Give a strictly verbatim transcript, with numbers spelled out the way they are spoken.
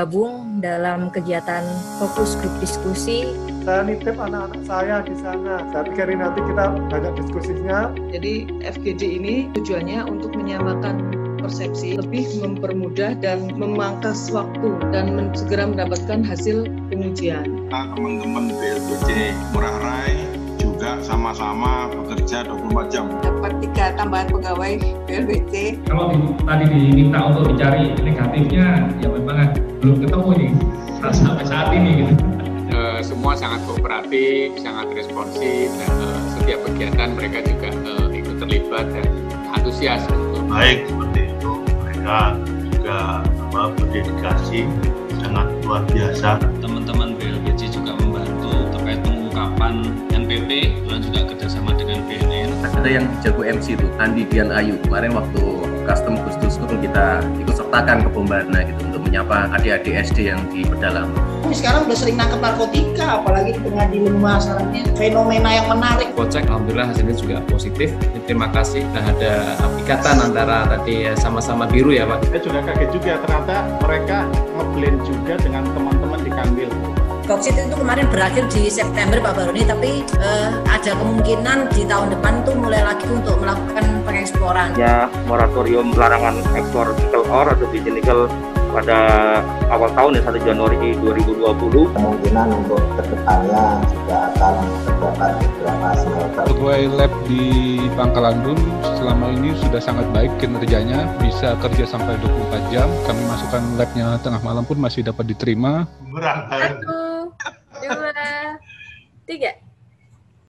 bergabung dalam kegiatan fokus grup diskusi. Saya nitip anak-anak saya di sana. Saya pikir nanti kita banyak diskusinya. Jadi F G D ini tujuannya untuk menyamakan persepsi, lebih mempermudah dan memangkas waktu dan men- segera mendapatkan hasil pengujian. Teman-teman B L B C Ngurah Rai juga sama-sama bekerja dua puluh empat jam. Dapat tiga tambahan pegawai B L B C. Kalau di, tadi diminta untuk dicari negatifnya, ya memang belum ketemu nih sampai saat ini gitu. Uh, semua sangat kooperatif, sangat responsif, dan uh, setiap kegiatan mereka juga uh, ikut terlibat dan antusias. Untuk baik seperti itu, mereka juga apa, berdedikasi sangat luar biasa. Teman-teman B L B C juga membantu terkait pengungkapan N P P dan juga kerjasama dengan B N N. Ada yang jago M C itu, Andi Dian Ayu. Kemarin waktu custom Gustus kita ikut sertakan ke Bombana gitu untuk menyapa adik-adik S D yang di pedalaman. Sekarang udah sering nangkep narkotika, apalagi di tengah dilema masalahnya, fenomena yang menarik. Kocek, alhamdulillah hasilnya juga positif. Terima kasih. Nah, ada ikatan antara tadi sama-sama biru ya Pak. Saya juga kaget juga ternyata mereka ngeblend juga dengan teman-teman di Kanwil. Boksit itu kemarin berakhir di September Pak Baroni, tapi eh, ada kemungkinan di tahun depan tuh mulai lagi untuk melakukan pengeksporan. Ya, moratorium larangan ekspor nikel ore atau biji nikel pada awal tahun ya satu Januari dua ribu dua puluh. Kemungkinan untuk kedepannya juga akan terdapat beberapa smelter. Pegawai lab di Pangkalan Bun selama ini sudah sangat baik kinerjanya, bisa kerja sampai dua puluh empat jam. Kami masukkan labnya tengah malam pun masih dapat diterima. Murah. Satu, dua, tiga.